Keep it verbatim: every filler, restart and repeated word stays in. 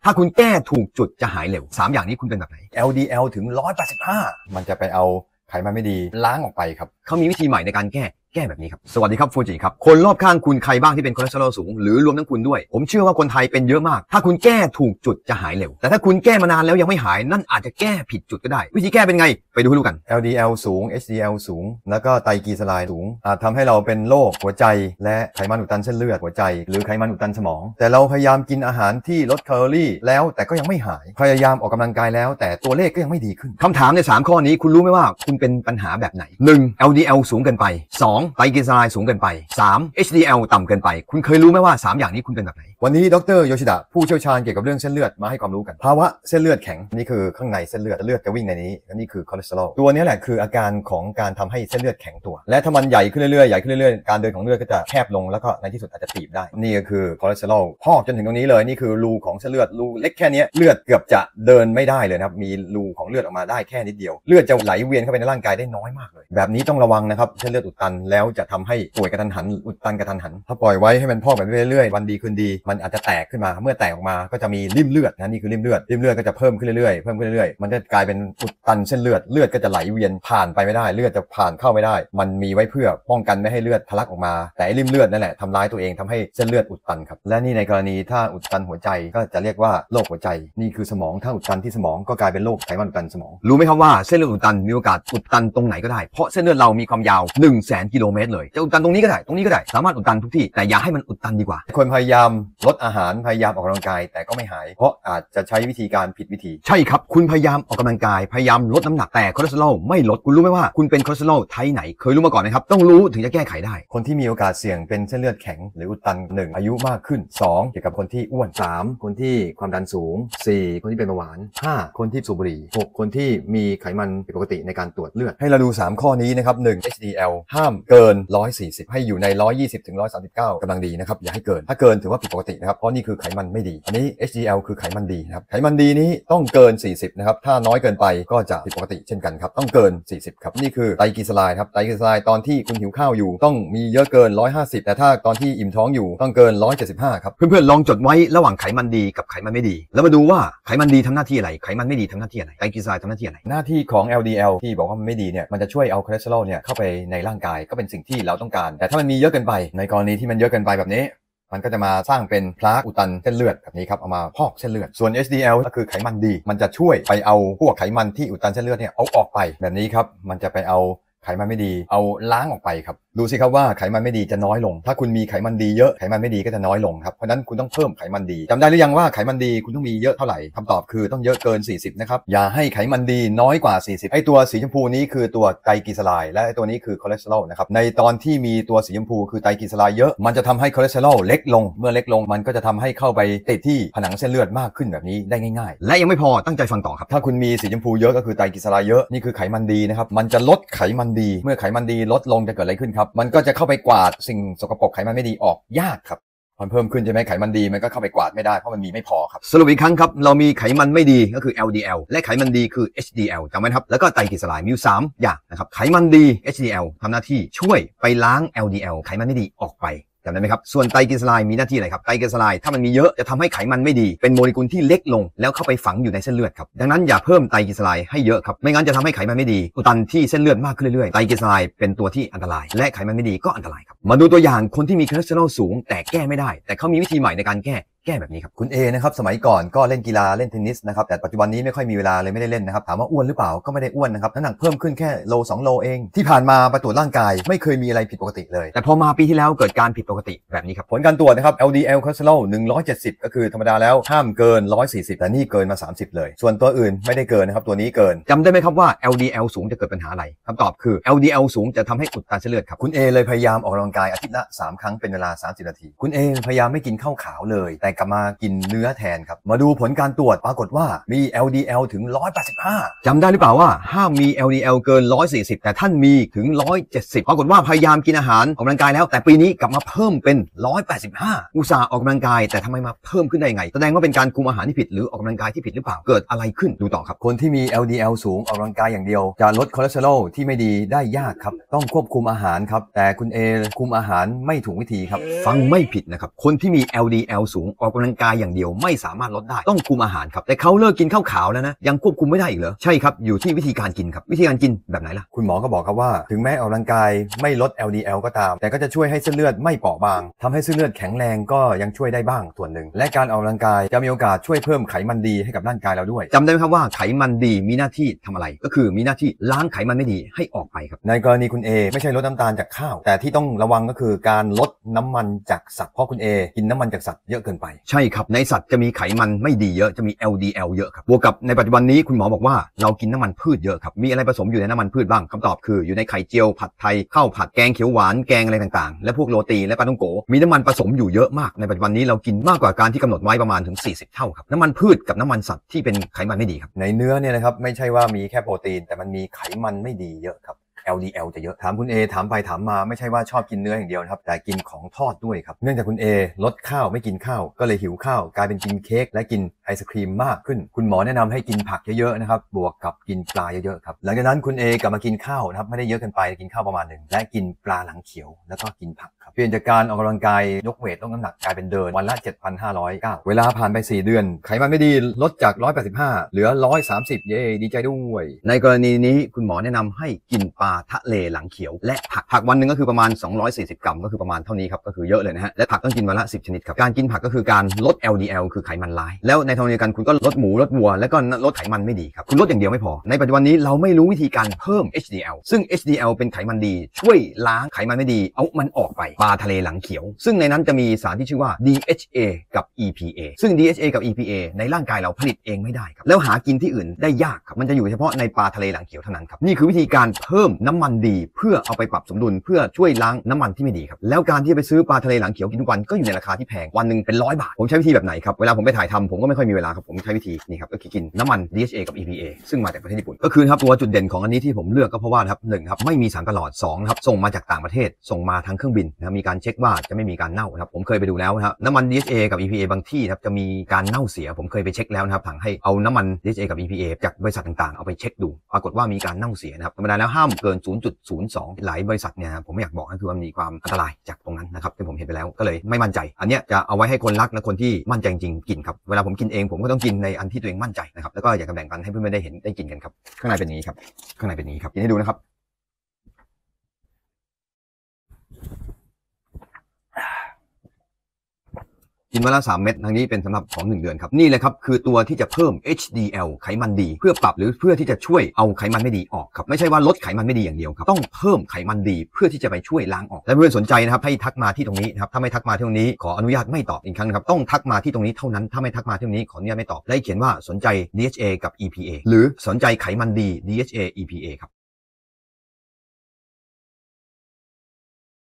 ถ้าคุณแก้ถูกจุดจะหายเร็วสามอย่างนี้คุณเป็นแบบไหนแอล ดี แอล ถึงหนึ่งร้อยแปดสิบห้ามันจะไปเอาไขมันไม่ดีล้างออกไปครับเขามีวิธีใหม่ในการแก้แก้แบบนี้ครับสวัสดีครับฟูจิครับคนรอบข้างคุณใครบ้างที่เป็นคอเลสเตอรอลสูงหรือรวมทั้งคุณด้วยผมเชื่อว่าคนไทยเป็นเยอะมากถ้าคุณแก้ถูกจุดจะหายเร็วแต่ถ้าคุณแก้มานานแล้วยังไม่หายนั่นอาจจะแก้ผิดจุดก็ได้วิธีแก้เป็นไงไปดูให้รู้กันแอล ดี แอล สูง เอช ดี แอล สูงแล้วก็ไตรกลีเซอไรด์สูงอาจทำให้เราเป็นโรคหัวใจและไขมันอุดตันเส้นเลือดหัวใจหรือไขมันอุดตันสมองแต่เราพยายามกินอาหารที่ลดแคลอรี่แล้วแต่ก็ยังไม่หายพยายามออกกำลังกายแล้วแต่ตัวเลขก็ยังไม่ดีขึ้นคำถามในสามข้อนี้คุณรู้ไหมว่าคุณเป็นปัญหาแบบไหน หนึ่ง แอล ดี แอล สูงเกินไป สอง ไตรกลีเซอไรด์สูงเกินไป สาม เอช ดี แอล ต่ำเกินไปคุณเคยรู้ไหมว่าสามอย่างนี้คุณเป็นแบบไหนวันนี้ดรโยชิดะผู้เชี่ยวชาญเกี่ยวกับเรื่องเส้นเลือดมาให้ความรู้กันภาวะเส้นเลือดแข็งนี่คือข้างในเส้นเลือดเลือดจะวิ่งในนี้และนี่คือคอเลสเตอรอลตัวนี้แหละคืออาการของการทำให้เส้นเลือดแข็งตัวและถ้ามันใหญ่ขึ้นเรื่อยๆใหญ่ขึ้นเรื่อยๆการเดินของเลือดก็จะแคบลงแล้วก็ในที่สุดอาจจะตีบได้นี่ก็คือคอเลสเตอรอลพอกจนถึงตรงนี้เลยนี่คือรูของเส้นเลือดรูเล็กแค่นี้เลือดเกือบจะเดินไม่ได้เลยนะครับมีรูของเลือดออกมาได้แค่นิดเดียวเลือดจะไหลเวียนเข้าไปในร่างกายได้น้อยมากเลยแบบนี้ต้องระวังนะครับเส้นเลือดอุดตันแล้วจะทำให้ป่วยกระทันหันอุดตันกระทันหันถ้าปล่อยไว้ให้มันพอกแบบเรื่อยๆวันดีคืนดีมันอาจจะแตกขึ้นมาเมื่อแตกออกมาก็จะมีริ่มเลือดนะนี่คือริ่มเลือดริ่มเลือดก็จะเพิ่มขึ้นเรื่อยๆเพิ่มขึ้นเรื่อยๆมันจะกลายเป็นอุดตันเส้นเลือดเลือดก็จะไหลเวียนผ่านไปไม่ได้เลือดจะผ่านเข้าไม่ได้มันมีไว้เพื่อป้องกันไม่ให้เลือดทะลักออกมาแต่ริ่มเลือดนั่นแหละทำร้ายตัวเองทำให้เส้นเลือดอุดตันครับและนี่ในกรณีถ้าอุดตันหัวใจก็จะเรียกว่าโรคหัวใจนี่คือสมองถ้าอุดตันที่สมองก็กลายเป็นโรคไขมันอุดตันสมองรู้ไหมครับว่าเส้นเลือดอุดตันมีโอกาสอุดตันตรงไหนก็ได้เพราะเส้นเลือดเรามีความยาว หนึ่งแสน กิโลเมตรเลยจะอุดตันตรงนี้ก็ได้ตรงนี้ก็ได้สามารถอุดตันทุกที่แต่อย่าให้มันอุดตันดีกว่าคนพยายามลดอาหารพยายามออกกำลังกายแต่ก็ไม่หายเพราะอาจจะใช้วิธีการผิดวิธีใช่ครับคุณพยายามออกกำลังกายพยายามลดน้ำหนักแต่คอเลสเตอรอลไม่ลดคุณรู้ไหมว่าคุณเป็นคอเลสเตอรอลไทป์ไหนเคยรู้มาก่อนไหมครับต้องรู้ถึงจะแก้ไขได้คนที่มีโอกาสเสี่ยงเป็นเส้นเลือดแข็งหรืออุดตันหนึ่งอายุมากขึ้นสองเกี่ยวกับคนที่อ้วนสามคนที่ความดันสูงสี่คนที่เป็นเบาหวานห้าคนที่สูบบุหรี่หกคนที่มีไขมันผิดปกติในการตรวจเลือดให้เราดูสามข้อนี้นะครับหนึ่ง เอช ดี แอล ห้ามเกินหนึ่งร้อยสี่สิบให้อยู่ในหนึ่งร้อยยี่สิบถึงหนึ่งร้อยสามสิบเก้ากำลังดีนะครับอย่าให้เกินถ้าเกินถือว่าผิดปกตินะครับเพราะนี่คือไขมันไม่ดีอันนี้ เอช ดี แอล คือไขมันดีนะครับไขมันดีนี้ต้องเกินสี่สิบนะครับถ้าน้อยเกินไปก็จะผิดปกติเช่นกันครับต้องเกินสี่สิบครับนี่คือไตรกลีเซอไรด์ครับไตรกลีเซอไรด์ตอนที่คุณหิวข้าวอยู่ต้องมีเยอะเกินหนึ่งร้อยห้าสิบแต่ถ้าตอนที่อิ่มท้องอยู่ต้องเกินหนึ่งร้อยเจ็ดสิบห้าครับเพื่อนๆลองจดไว้ระหว่างไขมันดีกับไขมันไม่ดีแล้วมาดูว่าไขมันดีทำหน้าที่อะไรไขมันไม่ดีทำหน้าที่อะไรไตรกลีเซอไรด์ทำหน้าที่อะไรหน้าที่ของ แอล ดี แอล ที่บอกว่ามันไม่ดีเนี่ยมันจะช่วยเอาคอเลสเตอรอลเนี่ยเข้าไปในร่างกายก็เป็นสิ่งที่เราต้องการแต่ถ้ามันมีเยอะเกินไปในกรณีที่มันเยอะเกินไปแบบนี้มันก็จะมาสร้างเป็นพลาอุดตันเส้นเลือดแบบนี้ครับเอามาพอกเส้นเลือดส่วน เอช ดี แอล ก็คือไขมันดีมันจะช่วยไปเอาพวกไขมันที่อุดตันเส้นเลือดเนี่ยเอาออกไปแบบนี้ครับมันจะไปเอาไขมันไม่ดีเอาล้างออกไปครับดูสิครับว่าไขมันไม่ดีจะน้อยลงถ้าคุณมีไขมันดีเยอะไขมันไม่ดีก็จะน้อยลงครับเพราะนั้นคุณต้องเพิ่มไขมันดีจำได้หรือยังว่าไขมันดีคุณต้องมีเยอะเท่าไหร่คำตอบคือต้องเยอะเกินสี่สิบนะครับอย่าให้ไขมันดีน้อยกว่าสี่สิบไอตัวสีชมพูนี้คือตัวไตรกลีเซอไรด์และไอตัวนี้คือคอเลสเตอรอลนะครับในตอนที่มีตัวสีชมพูคือไตรกลีเซอไรด์เยอะมันจะทำให้คอเลสเตอรอลเล็กลงเมื่อเล็กลงมันก็จะทำให้เข้าไปติดที่ผนังเส้นเลือดมากขึ้นแบบนี้ได้ง่ายๆและยังไม่พอตั้งใจฟังต่อครับถ้าคุณมีสีชมพูเยอะก็คือไตรกลีเซอไรด์เยอะนี่คือไขมันดีนะครับมันจะลดไขมันดีเมื่อไขมันดีลดลงจะเกิดอะไรขึ้นครับมันก็จะเข้าไปกวาดสิ่งสกปรกไขมันไม่ดีออกยากครับมันเพิ่มขึ้นใช่ไหมไขมันดีมันก็เข้าไปกวาดไม่ได้เพราะมันมีไม่พอครับสรุปอีกครั้งครับเรามีไขมันไม่ดีก็คือ แอล ดี แอล และไขมันดีคือ เอช ดี แอล จำไว้ครับแล้วก็ไตรกลีเซอไรด์มีอยู่สามอย่างนะครับไขมันดี เอช ดี แอล ทำหน้าที่ช่วยไปล้าง แอล ดี แอล ไขมันไม่ดีออกไปจำได้ไหมครับส่วนไตรกลีเซอไรด์มีหน้าที่อะไรครับไตรกลีเซอไรด์ถ้ามันมีเยอะจะทำให้ไขมันไม่ดีเป็นโมเลกุลที่เล็กลงแล้วเข้าไปฝังอยู่ในเส้นเลือดครับดังนั้นอย่าเพิ่มไตรกลีเซอไรด์ให้เยอะครับไม่งั้นจะทำให้ไขมันไม่ดีอุดตันที่เส้นเลือดมากขึ้นเรื่อยๆไตรกลีเซอไรด์เป็นตัวที่อันตรายและไขมันไม่ดีก็อันตรายครับมาดูตัวอย่างคนที่มีคอเลสเตอรอลสูงแต่แก้ไม่ได้แต่เขามีวิธีใหม่ในการแก้แก้แบบนี้ครับคุณเอนะครับสมัยก่อนก็เล่นกีฬาเล่นเทนนิสนะครับแต่ปัจจุบันนี้ไม่ค่อยมีเวลาเลยไม่ได้เล่นนะครับถามว่าอ้วนหรือเปล่าก็ไม่ได้อ้วนนะครับน้ำหนักเพิ่มขึ้นแค่โลสองโลเองที่ผ่านมาไปตรวจร่างกายไม่เคยมีอะไรผิดปกติเลยแต่พอมาปีที่แล้วเกิดการผิดปกติแบบนี้ครับผลการตรวจนะครับ แอล ดี แอล คอเลสเตอรอลหนึ่งร้อยเจ็ดสิบก็คือธรรมดาแล้วห้ามเกินหนึ่งร้อยสี่สิบแต่นี่เกินมาสามสิบเลยส่วนตัวอื่นไม่ได้เกินนะครับตัวนี้เกินจำได้ไหมครับว่า แอล ดี แอล สูงจะเกิดปัญหาอะไรคำตอบคือ แอล ดี แอล สูงจะทำให้อุดตันเส้นเลือดครับคุณเอเลยพยายามออกกำลังกายอาทิตย์ละสามครั้งเป็นเวลาสามสิบนาทีคุณเอพยายามไม่กินข้าวขาวเลยแต่กลับมากินเนื้อแทนครับมาดูผลการตรวจปรากฏว่ามี แอล ดี แอล ถึงหนึ่งร้อยแปดสิบห้าจำได้หรือเปล่าว่าห้ามมี แอล ดี แอล เกินหนึ่งร้อยสี่สิบแต่ท่านมีถึงหนึ่งร้อยเจ็ดสิบปรากฏว่าพยายามกินอาหารออกกำลังกายแล้วแต่ปีนี้กลับมาเพิ่มเป็นหนึ่งร้อยแปดสิบห้าอุตส่าห์ออกกำลังกายแต่ทำไมมาเพิ่มขึ้นได้ไงแสดงว่าเป็นการคุมอาหารที่ผิดหรือออกกำลังกายที่ผิดหรือเปล่าเกิดอะไรขึ้นดูต่อครับคนที่มี แอล ดี แอล สูงออกกำลังกายอย่างเดียวจะลดคอเลสเตอรอลที่ไม่ดีได้ยากครับต้องควบคุมอาหารครับแต่คุณเอคุมอาหารไม่ถูกวิธีครับฟังไม่ผิดนะครับคนที่มี แอล ดี แอล สูงออกออกกำลังกายอย่างเดียวไม่สามารถลดได้ต้องคุมอาหารครับแต่เขาเลิกกินข้าวขาวแล้วนะยังควบคุมไม่ได้อีกเหรอใช่ครับอยู่ที่วิธีการกินครับวิธีการกินแบบไหนล่ะคุณหมอก็บอกครับว่าถึงแม้ออกกำลังกายไม่ลด แอล ดี แอล ก็ตามแต่ก็จะช่วยให้เส้นเลือดไม่เปราะบางทำให้เส้นเลือดแข็งแรงก็ยังช่วยได้บ้างส่วนหนึ่งและการออกกำลังกายจะมีโอกาสช่วยเพิ่มไขมันดีให้กับร่างกายเราด้วยจำได้ไหมครับว่าไขมันดีมีหน้าที่ทำอะไรก็คือมีหน้าที่ล้างไขมันไม่ดีให้ออกไปครับในกรณีคุณ A ไม่ใช่ลดน้ำตาลจากข้าวแต่ที่ต้องระวังก็คือการลดน้ำมันจากสัตว์เพราะคุณ A กินน้ำมันจากสัตว์เยอะเกินไปใช่ครับในสัตว์จะมีไขมันไม่ดีเยอะจะมี แอล ดี แอล เยอะครับบวกกับในปัจจุบันนี้คุณหมอบอกว่าเรากินน้ำมันพืชเยอะครับมีอะไรผสมอยู่ในน้ำมันพืชบ้างคำตอบคืออยู่ในไข่เจียวผัดไทยข้าวผัดแกงเขียวหวานแกงอะไรต่างๆและพวกโรตีและปลาท่องโกมีน้ำมันผสมอยู่เยอะมากในปัจจุบันนี้เรากินมากกว่าการที่กำหนดไว้ประมาณถึงสี่สิบเท่าครับน้ำมันพืชกับน้ำมันสัตว์ที่เป็นไขมันไม่ดีครับในเนื้อเนี่ยนะครับไม่ใช่ว่ามีแค่โปรตีนแต่มันมีไขมันไม่ดีเยอะครับ แอล ดี แอล จะเยอะถามคุณ A ถามไปถามมาไม่ใช่ว่าชอบกินเนื้ออย่างเดียวนะครับแต่กินของทอดด้วยครับเนื่องจากคุณ A ลดข้าวไม่กินข้าวก็เลยหิวข้าวกลายเป็นกินเค้กและกินไอศครีมมากขึ้นคุณหมอแนะนำให้กินผักเยอะๆนะครับบวกกับกินปลาเยอะๆครับหลังจากนั้นคุณ A กลับมากินข้าวนะครับไม่ได้เยอะเกินไปกินข้าวประมาณหนึ่งและกินปลาหลังเขียวแล้วก็กินผักครับเปลี่ยนจากการออกกำลังกายยกเวทลดน้ำหนักกลายเป็นเดินวันละ เจ็ดพันห้าร้อยเก้า เวลาผ่านไปสี่เดือนไขมันไม่ดีลดจากหนึ่งร้อยแปดสิบห้าเหลือหนึ่งร้อยสามสิบเย้ดีใจด้วยในกรณีนี้คุณหมอแนะนำให้กินปลาทะเลหลังเขียวและผักผักวันหนึ่งก็คือประมาณสองร้อยสี่สิบกรัมก็คือประมาณเท่านี้ครับก็คือเยอะเลยนะฮะและผักต้องกินวันละสิบชนิดครับการกินผักก็คือการลด แอล ดี แอล คือไขมันร้ายแล้วในทางเดียวกันคุณก็ลดหมูลดวัวแล้วก็ลดไขมันไม่ดีครับคุณลดอย่างเดียวไม่พอในปัจจุบันนี้เราไม่รู้วิธีการเพิ่ม เอช ดี แอล ซึ่ง เอช ดี แอล เป็นไขมันดีช่วยล้างไขมันไม่ดีเอามันออกไปปลาทะเลหลังเขียวซึ่งในนั้นจะมีสารที่ชื่อว่า ดี เอช เอ กับ อี พี เอ ซึ่ง ดี เอช เอ กับ อี พี เอ ในร่างกายเราผลิตเองไม่ได้ครับแล้วหากินที่อื่นได้ยากครับมันจะอยู่เฉพาะในปลาทะเลหลังเขียวเท่านั้นครับนี่คือวิธีการเพิ่มน้ำมันดีเพื่อเอาไปปรับสมดุลเพื่อช่วยล้างน้ำมันที่ไม่ดีครับแล้วการที่จะไปซื้อปลาทะเลหลังเขียวกินทุกวันก็อยู่ในราคาที่แพงวันหนึ่งเป็นร้อยบาทผมใช้วิธีแบบไหนครับเวลาผมไปถ่ายทำผมก็ไม่ค่อยมีเวลาครับผมใช้วิธีนี่ครับก็คือกินน้ำมัน ดี เอช เอ กับ อี พี เอ ซึ่งมาจากประเทศญี่ปุ่นก็คือครับตัวจุดเด่นของอันนี้ที่ผมเลือกก็เพราะว่าครับหนึ่งครับไม่มีสารประหลอดสองครับส่งมาจากต่างประเทศส่งมาทางเครื่องบินนะมีการเช็คว่าจะไม่มีการเน่านะครับผมเคยไปดูแล้วนะครับน้ำมัน ดี เอช เอ กับ อี พี เอ บางที่ครับจะมีการเน่าเสียผมเคยไปเช็คแล้วนะครับถังให้เอาน้ำมัน ดี เอช เอ กับ อี พี เอ จากบริษัทต่างๆเอาไปเช็คดูปรากฏว่ามีการเน่าเสียนะครับธรรมดาแล้วห้ามเกิน ศูนย์จุดศูนย์สอง หลายบริษัทเนี่ยผมไม่อยากบอกนะคือมันมีความอันตรายจากตรงนั้นนะครับที่ผมเห็นไปแล้วก็เลยไม่มั่นใจอันเนี้ยจะเอาไว้ให้คนรักและคนที่มั่นใจจริงกินครับเวลาผมกินเองผมก็ต้องกินในอันที่ตัวเองมั่นใจนะครับแล้วก็อยากจะแบ่งปันให้เพื่อนๆได้เห็นได้กินกันครับข้างในเป็นอย่างนี้ครับข้างในเป็นอย่างนี้ครับกินให้ดูนะครับกินวันละสามเม็ดทางนี้เป็นสำหรับของหนึ่งเดือนครับนี่เลยครับคือตัวที่จะเพิ่ม เอช ดี แอล ไขมันดีเพื่อปรับหรือเพื่อที่จะช่วยเอาไขมันไม่ดีออกครับไม่ใช่ว่าลดไขมันไม่ดีอย่างเดียวครับต้องเพิ่มไขมันดีเพื่อที่จะไปช่วยล้างออกและเพื่อนสนใจนะครับให้ทักมาที่ตรงนี้นะครับถ้าไม่ทักมาที่ตรงนี้ขออนุญาตไม่ตอบอีกครั้งครับต้องทักมาที่ตรงนี้เท่านั้นถ้าไม่ทักมาที่ตรงนี้ขออนุญาตไม่ตอบและเขียนว่าสนใจ ดี เอช เอ กับ อี พี เอ หรือสนใจไขมันดี ดี เอช เอ อี พี เอ ครับ